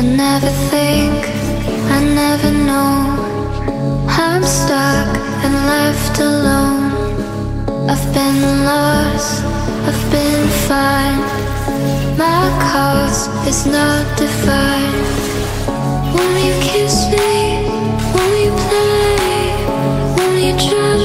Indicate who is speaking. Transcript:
Speaker 1: never think, I never know. I'm stuck and left alone. I've been lost, I've been fine. My cause is not defined. Won't you kiss me? Won't you play? Won't you try?